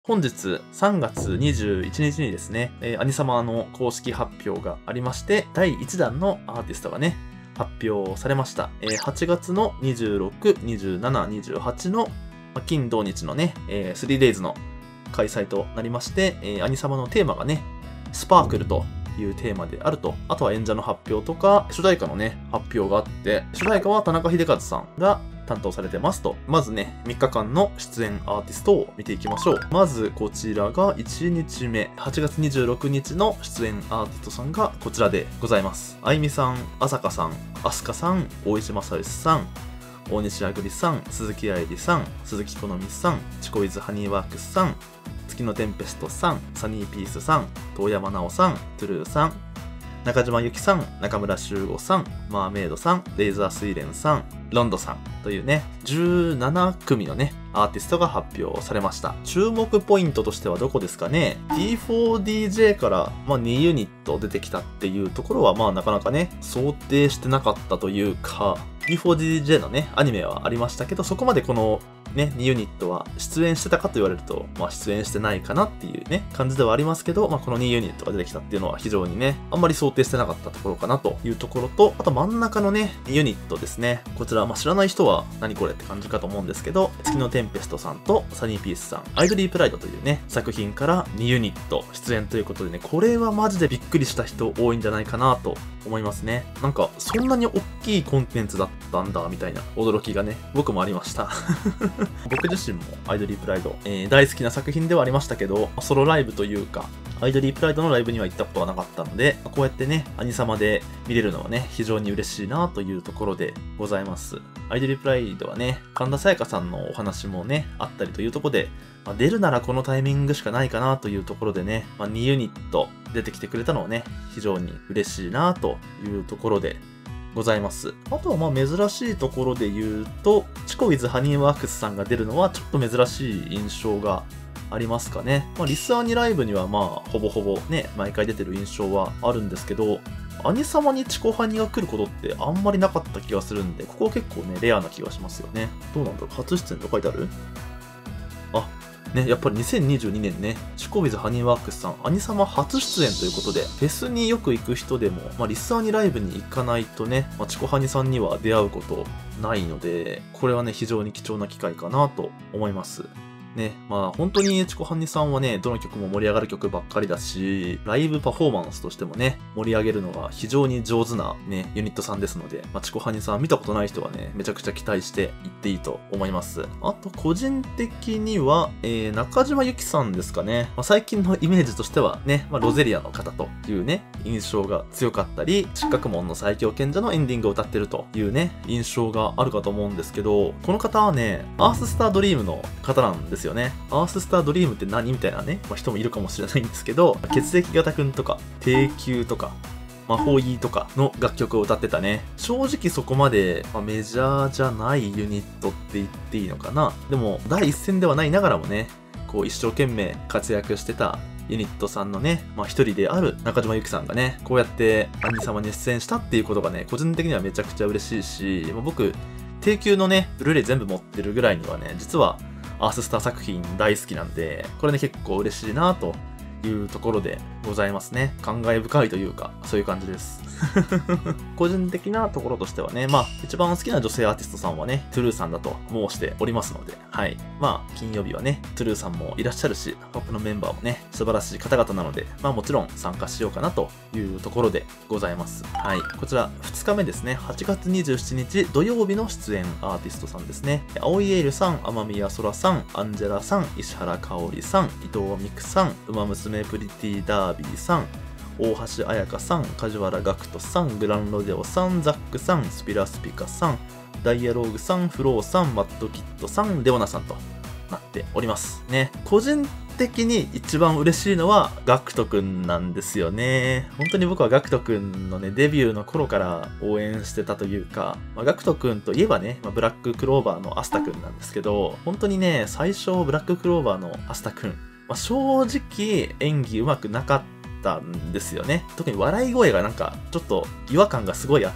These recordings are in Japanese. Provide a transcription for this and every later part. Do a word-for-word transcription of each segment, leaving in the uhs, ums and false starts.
本日さんがつにじゅういちにちにですね、えー、アニサマの公式発表がありまして、だいいちだんのアーティストがね、発表されました。えー、はちがつのにじゅうろく、にじゅうなな、にじゅうはちの、まあ、金土日のね、えー、スリーデイズの開催となりまして、えー、アニサマのテーマがね、スパークルというテーマであると、あとは演者の発表とか、主題歌のね、発表があって、主題歌は田中秀和さんが担当されてますと。まずね、みっかかんの出演アーティストを見ていきましょう。まずこちらがいちにちめ、はちがつにじゅうろくにちの出演アーティストさんがこちらでございます。あいみさん、あさかさん、あすかさん、大石正義さん、大西あぐりさん、鈴木愛理さん、鈴木好美さん、チコイズハニーワークスさん、月のテンペストさん、サニーピースさん、遠山奈緒さん、トゥルーさん、中島由紀さん、中村修吾さん、マーメイドさん、レイザースイレンさん、ロンドさんというね、じゅうななくみのね、アーティストが発表されました。注目ポイントとしてはどこですかね？ ディーフォーディージェー から、まあ、にユニット出てきたっていうところは、まあなかなかね、想定してなかったというか、ディーフォーディージェー のね、アニメはありましたけど、そこまでこのね、にユニットは出演してたかと言われると、まあ出演してないかなっていうね、感じではありますけど、まあこのにユニットが出てきたっていうのは非常にね、あんまり想定してなかったところかなというところと、あと真ん中のね、にユニットですね。こちら、まあ知らない人は何これって感じかと思うんですけど、月のテンペストさんとサニーピースさん、アイドリープライドというね、作品からにユニット出演ということでね、これはマジでびっくりした人多いんじゃないかなと思いますね。なんか、そんなに大きいコンテンツだったんだ、みたいな驚きがね、僕もありました。僕自身もアイドリープライド、えー、大好きな作品ではありましたけど、ソロライブというか、アイドリープライドのライブには行ったことはなかったので、こうやってね、アニサマで見れるのはね、非常に嬉しいなというところでございます。アイドリープライドはね、神田沙也加さんのお話もね、あったりというところで、まあ、出るならこのタイミングしかないかなというところでね、まあ、にユニット出てきてくれたのはね、非常に嬉しいなというところでございます。あとはまあ珍しいところで言うと、チコイズハニーワークスさんが出るのはちょっと珍しい印象がありますかね。まあ、リスアニライブにはまあほぼほぼね、毎回出てる印象はあるんですけど、アニサマにチコハニが来ることってあんまりなかった気がするんで、ここ結構ね、レアな気がしますよね。どうなんだろう、初出演と書いてある？あ、ね、やっぱりにせんにじゅうにねんね、チコビズハニーワークスさん、アニサマ初出演ということで、フェスによく行く人でも、まあ、リスアニライブに行かないとね、まあ、チコハニさんには出会うことないので、これはね、非常に貴重な機会かなと思います。ね、まあ本当にチコハニさんはね、どの曲も盛り上がる曲ばっかりだし、ライブパフォーマンスとしてもね、盛り上げるのが非常に上手なね、ユニットさんですので、まあ、チコハニさん見たことない人はね、めちゃくちゃ期待していっていいと思います。あと個人的には、えー、中島由紀さんですかね。まあ、最近のイメージとしてはね、まあ、ロゼリアの方というね、印象が強かったり、失格門の最強賢者のエンディングを歌ってるというね、印象があるかと思うんですけど、この方はね、アーススタードリームの方なんですよね。アーススタードリームって何みたいなね、まあ、人もいるかもしれないんですけど、血液型くんとか、低級とか、魔法イーとかの楽曲を歌ってたね。正直そこまで、まあ、メジャーじゃないユニットって言っていいのかな。でも、第一線ではないながらもね、こう一生懸命活躍してたユニットさんのね、まあ一人である中島由紀さんがね、こうやってアニサマに出演したっていうことがね、個人的にはめちゃくちゃ嬉しいし、まあ、僕、低級のね、ブルーレイ全部持ってるぐらいにはね、実はアーススター作品大好きなんで、これね結構嬉しいなというところでございますね。感慨深いというか、そういう感じです。個人的なところとしてはね、まあ、一番好きな女性アーティストさんはね、トゥルーさんだと申しておりますので、はい。まあ、金曜日はね、トゥルーさんもいらっしゃるし、他のメンバーもね、素晴らしい方々なので、まあもちろん参加しようかなというところでございます。はい。こちら、ふつかめですね、はちがつにじゅうしちにち土曜日の出演アーティストさんですね。青井エイルさん、天宮空さん、アンジェラさん、石原かおりさん、伊藤美久さん、ウマ娘プリティダービーさん、大橋彩香さん、梶原岳人さん、グランロデオさん、ザックさん、スピラスピカさん、ダイアローグさん、フローさん、マッドキットさん、レオナさんとなっておりますね。個人的に一番嬉しいのは岳人くんなんですよね。本当に僕は岳人くんのね、デビューの頃から応援してたというか、まあ、岳人くんといえばね、まあ、ブラッククローバーのアスタくんなんですけど、本当にね、最初ブラッククローバーのアスタくん、まあ、正直演技上手くなかったんですよね。特に笑い声がなんかちょっと違和感がすごいあって、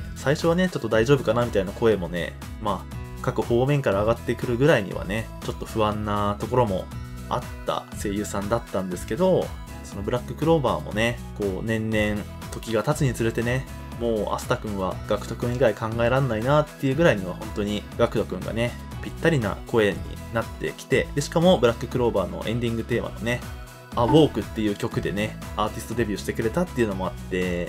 最初はねちょっと大丈夫かなみたいな声もね、まあ各方面から上がってくるぐらいにはね、ちょっと不安なところもあった声優さんだったんですけど、そのブラッククローバーもね、こう年々時が経つにつれてね、もうアスタくんはガクトくん以外考えらんないなっていうぐらいには本当にガクトくんがね、ぴったりな声になってきて、でしかもブラッククローバーのエンディングテーマのね、アウォークっていう曲でね、アーティストデビューしてくれたっていうのもあって、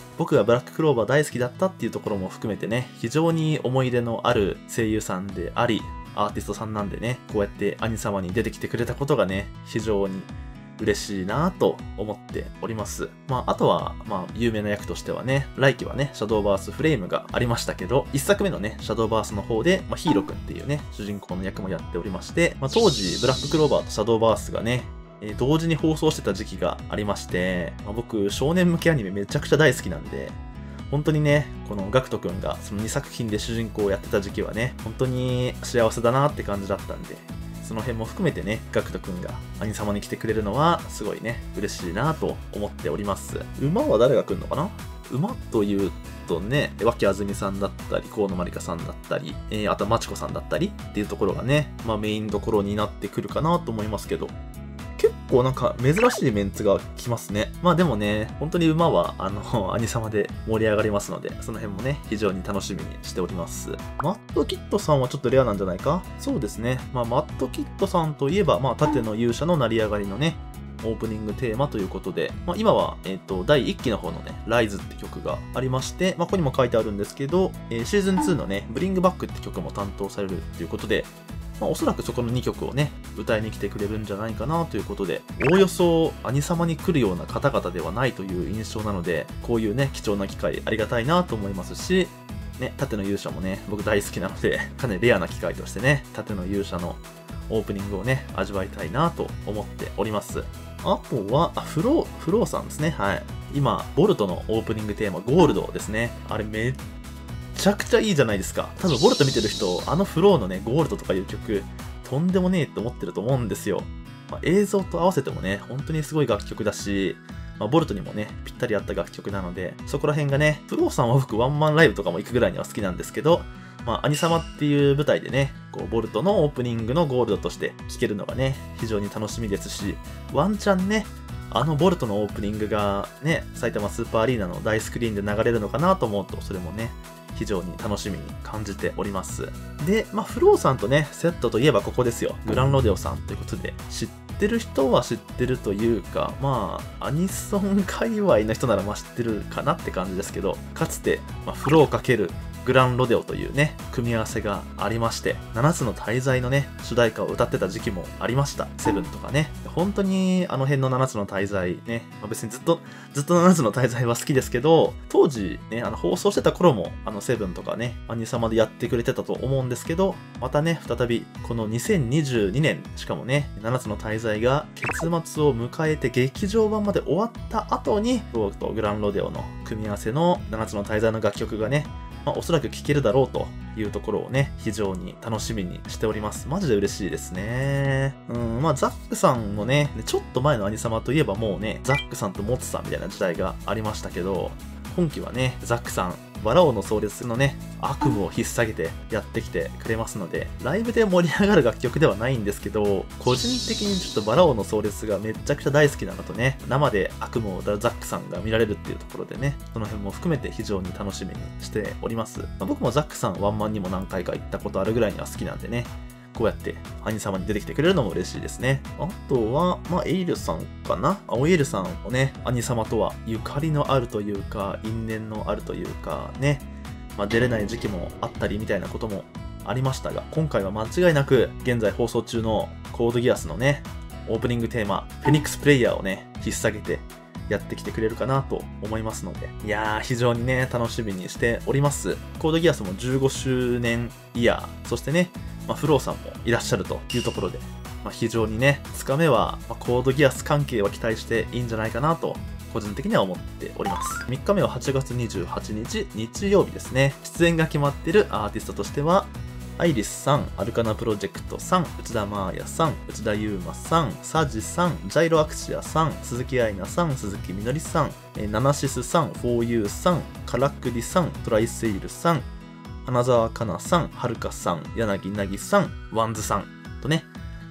僕がブラッククローバー大好きだったっていうところも含めてね、非常に思い出のある声優さんであり、アーティストさんなんでね、こうやって兄様に出てきてくれたことがね、非常に嬉しいなぁと思っております。まあ、あとは、まあ、有名な役としてはね、来期はね、シャドーバースフレームがありましたけど、一作目のね、シャドーバースの方で、まあ、ヒーローくんっていうね、主人公の役もやっておりまして、まあ、当時、ブラッククローバーとシャドーバースがね、えー、同時に放送してた時期がありまして、まあ、僕、少年向けアニメめちゃくちゃ大好きなんで、本当にね、このガクトくんがそのにさく品で主人公をやってた時期はね、本当に幸せだなって感じだったんで、その辺も含めてね、ガクトくんが兄様に来てくれるのはすごいね、嬉しいなと思っております。馬は誰が来るのかな？馬というとね、脇あずみさんだったり、河野まりかさんだったり、えー、あとはまちこさんだったりっていうところがね、まあメインどころになってくるかなと思いますけど、結構なんか珍しいメンツが来ますね。まあでもね、本当に馬はあの、兄様で盛り上がりますので、その辺もね、非常に楽しみにしております。マットキットさんはちょっとレアなんじゃないか？そうですね。まあマットキットさんといえば、まあ盾の勇者の成り上がりのね、オープニングテーマということで、まあ、今は、えっと、だいいっきの方のね、ライズって曲がありまして、まあ、ここにも書いてあるんですけど、えー、シーズンツーのね、ブリングバックって曲も担当されるということで、まあ、おそらくそこのにきょくをね、歌いに来てくれるんじゃないかなということで、おおよそ兄様に来るような方々ではないという印象なので、こういうね、貴重な機会ありがたいなと思いますし、ね、盾の勇者もね、僕大好きなので、かなりレアな機会としてね、盾の勇者のオープニングをね、味わいたいなと思っております。あとは、あ、フロー、フローさんですね。はい。今、ボルトのオープニングテーマ、ゴールドですね。あれめっちゃくちゃいいじゃないですか。多分、ボルト見てる人、あのフローのね、ゴールドとかいう曲、とんでもねえって思ってると思うんですよ。まあ、映像と合わせてもね、本当にすごい楽曲だし、まあ、ボルトにもね、ぴったり合った楽曲なので、そこら辺がね、フローさんは僕ワンマンライブとかも行くぐらいには好きなんですけど、まあ、兄様っていう舞台でね、こう、ボルトのオープニングのゴールドとして聴けるのがね、非常に楽しみですし、ワンチャンね、あのボルトのオープニングがね、埼玉スーパーアリーナの大スクリーンで流れるのかなと思うと、それもね、非常に楽しみに感じております。で、まあ、フローさんとね、セットといえばここですよ。グランロデオさんということで、知ってる人は知ってるというか、まあ、アニソン界隈の人ならまあ知ってるかなって感じですけど、かつて、まあ、フロー×グランロデオというね、組み合わせがありまして、ななつの大罪のね、主題歌を歌ってた時期もありました。セブンとかね。本当にあの辺のななつの大罪ね、まあ、別にずっと、ずっとななつの大罪は好きですけど、当時ね、あの放送してた頃も、あのセブンとかね、兄様でやってくれてたと思うんですけど、またね、再び、このにせんにじゅうにねん、しかもね、ななつの大罪が結末を迎えて劇場版まで終わった後に、フローとグランロデオの組み合わせのななつの大罪の楽曲がね、まあ、おそらく聴けるだろうというところをね、非常に楽しみにしております。マジで嬉しいですね。うん、まあ、ザックさんもね、ちょっと前の兄様といえばもうね、ザックさんとモツさんみたいな時代がありましたけど、今期はね、ザックさん、バラ王の壮烈のね、悪夢を引っ提げてやってきてくれますので、ライブで盛り上がる楽曲ではないんですけど、個人的にちょっとバラ王の壮烈がめちゃくちゃ大好きなのとね、生で悪夢を歌うザックさんが見られるっていうところでね、その辺も含めて非常に楽しみにしております。まあ、僕もザックさんワンマンにも何回か行ったことあるぐらいには好きなんでね、こうやって兄様に出てきてくれるのも嬉しいですね。あとは、まあ、エイルさんかな青エイルさんをね、兄様とはゆかりのあるというか、因縁のあるというかね、まあ、出れない時期もあったりみたいなこともありましたが、今回は間違いなく現在放送中のコードギアスのね、オープニングテーマ、フェニックスプレイヤーをね、引っ提げてやってきてくれるかなと思いますので、いやー、非常にね、楽しみにしております。コードギアスもじゅうごしゅうねんイヤー、そしてね、まあ、フローさんもいらっしゃるというところで、まあ、非常にね、ふつかめは、まあ、コードギアス関係は期待していいんじゃないかなと、個人的には思っております。みっかめははちがつにじゅうはちにち、日曜日ですね。出演が決まっているアーティストとしては、アイリスさん、アルカナプロジェクトさん、内田真彩さん、内田祐馬さん、サジさん、ジャイロアクシアさん、鈴木愛菜さん、鈴木みのりさん、えー、ナナシスさん、フォーユーさん、カラクリさん、トライセイルさん、花澤香菜さん、はるかさん、柳凪さん、ワンズさんとね、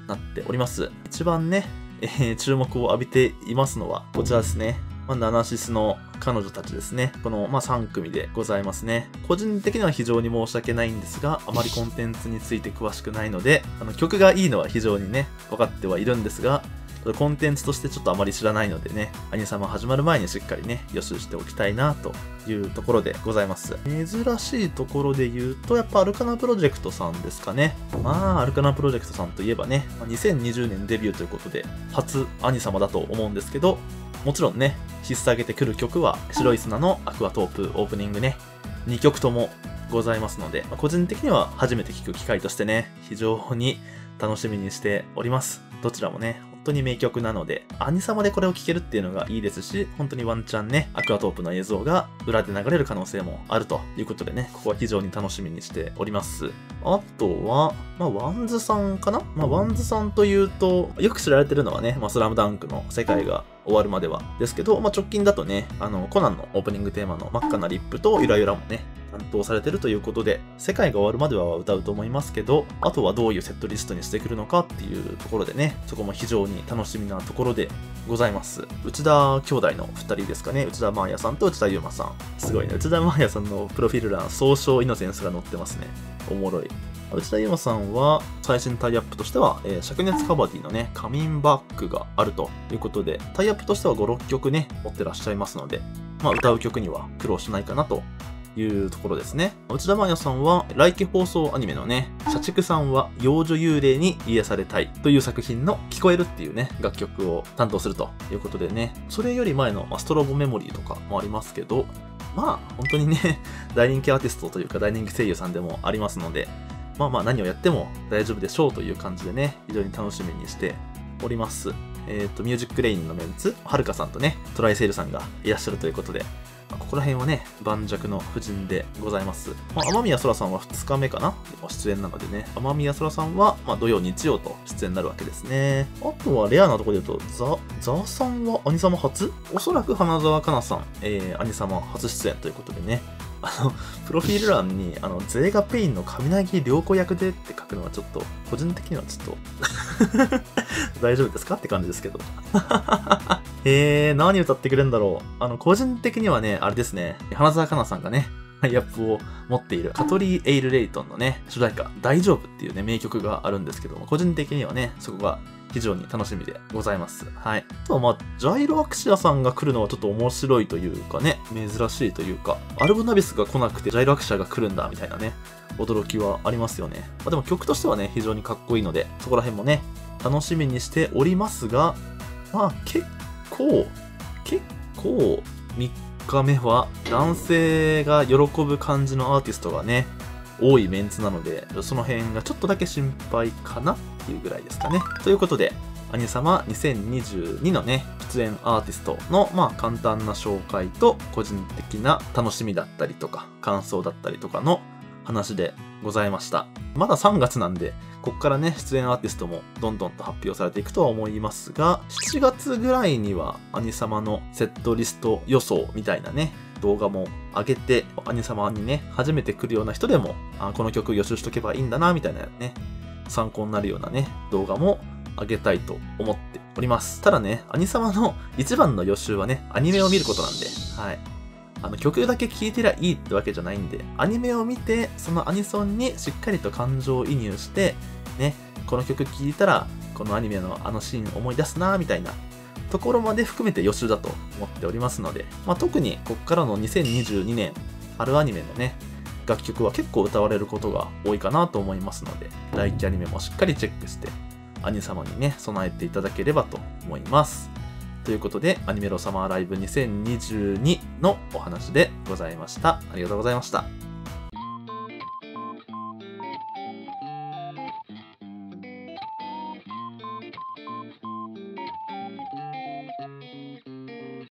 なっております。一番ね、えー、注目を浴びていますのは、こちらですね。まあ、ナナシスの彼女たちですね。この、まあ、さん組でございますね。個人的には非常に申し訳ないんですが、あまりコンテンツについて詳しくないので、あの曲がいいのは非常にね、分かってはいるんですが、コンテンツとしてちょっとあまり知らないのでね、アニサマ始まる前にしっかりね、予習しておきたいなというところでございます。珍しいところで言うと、やっぱアルカナプロジェクトさんですかね。まあ、アルカナプロジェクトさんといえばね、にせんにじゅうねんデビューということで、初アニサマだと思うんですけど、もちろんね、引っ提げてくる曲は、白い砂のアクアトープオープニングね、にきょくともございますので、個人的には初めて聴く機会としてね、非常に楽しみにしております。どちらもね、本当に名曲なので、アニサマでこれを聴けるっていうのがいいですし、本当にワンチャンね、アクアトープの映像が裏で流れる可能性もあるということでね、ここは非常に楽しみにしております。あとは、まあ、ワンズさんかなまあ、ワンズさんというと、よく知られてるのはね、まあ、スラムダンクの世界が終わるまではですけど、まあ、直近だとね、あの、コナンのオープニングテーマの真っ赤なリップとゆらゆらもね、担当されてるということで、世界が終わるまでは歌うと思いますけど、あとはどういうセットリストにしてくるのかっていうところでね、そこも非常に楽しみなところでございます。内田兄弟のふたりですかね、内田真彩さんと内田悠馬さん。すごいね、内田真彩さんのプロフィール欄、総称イノセンスが載ってますね。おもろい。内田悠馬さんは最新タイアップとしては、えー、灼熱カバディのね、カミンバックがあるということで、タイアップとしてはご、ろっきょくね、持ってらっしゃいますので、まあ歌う曲には苦労しないかなというところですね。内田真彩さんは来期放送アニメのね、社畜さんは幼女幽霊に癒されたいという作品の聞こえるっていうね、楽曲を担当するということでね、それより前のストロボメモリーとかもありますけど、まあ本当にね、大人気アーティストというか大人気声優さんでもありますので、まあまあ何をやっても大丈夫でしょうという感じでね、非常に楽しみにしております。えっと、ミュージックレインのメンツ、はるかさんとね、トライセールさんがいらっしゃるということで、まあ、ここら辺はね、盤石の布陣でございます。まあ、天宮空さんはふつかめかな出演なのでね、天宮空さんは、まあ、土曜、日曜と出演になるわけですね。あとはレアなところで言うと、ザ、ザーさんはアニサマ初おそらく花澤香菜さん、えー、アニサマ初出演ということでね、あの、プロフィール欄に、あの、ゼーガペインの雷涼子役でって書くのはちょっと、個人的にはちょっと、大丈夫ですかって感じですけど。えー、何歌ってくれるんだろう。あの、個人的にはね、あれですね、花澤香菜さんがね、タイアップを持っているカトリー・エイル・レイトンのね、主題歌、大丈夫っていうね、名曲があるんですけども、個人的にはね、そこが非常に楽しみでございます。はい。あとはまあ、ジャイロアクシアさんが来るのはちょっと面白いというかね、珍しいというか、アルボナビスが来なくてジャイロアクシアが来るんだみたいなね、驚きはありますよね。まあ、でも曲としてはね、非常にかっこいいので、そこら辺もね、楽しみにしておりますが、まあ結構、結構、みっかめは男性が喜ぶ感じのアーティストがね、多いメンツなので、その辺がちょっとだけ心配かなっていうぐらいですかね。ということで、アニサマにせんにじゅうにのね、出演アーティストの、まあ簡単な紹介と、個人的な楽しみだったりとか、感想だったりとかの話でございました。まださんがつなんで、こっからね、出演アーティストもどんどんと発表されていくとは思いますが、しちがつぐらいにはアニサマのセットリスト予想みたいなね、動画も上げて、アニサマにね、初めて来るような人でも、あ、この曲予習しとけばいいんだな、みたいなね、参考になるようなね、動画も上げたいと思っております。ただね、アニサマの一番の予習はね、アニメを見ることなんで、はい。あの曲だけ聴いてりゃいいってわけじゃないんで、アニメを見て、そのアニソンにしっかりと感情移入して、ね、この曲聴いたら、このアニメのあのシーン思い出すな、みたいなところまで含めて予習だと思っておりますので、まあ、特にこっからのにせんにじゅうにねん春アニメのね、楽曲は結構歌われることが多いかなと思いますので、来期アニメもしっかりチェックして、アニ様にね、備えていただければと思います。ということで、アニメロサマーライブにせんにじゅうにのお話でございました。ありがとうございました。